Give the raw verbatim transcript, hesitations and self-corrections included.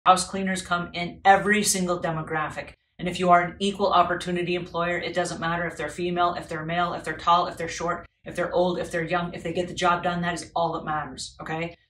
House cleaners come in every single demographic. And if you are an equal opportunity employer, it doesn't matter if they're female, if they're male, if they're tall, if they're short, if they're old, if they're young, if they get the job done, that is all that matters, okay?